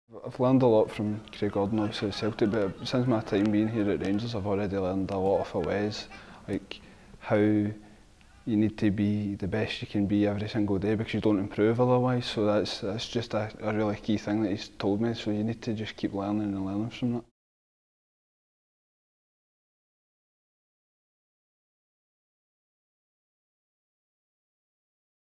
I've learned a lot from Craig Gordon, obviously at Celtic, but since my time being here at Rangers I've already learned a lot of ways, like how you need to be the best you can be every single day because you don't improve otherwise, so that's just a really key thing that he's told me, so you need to just keep learning and learning from that.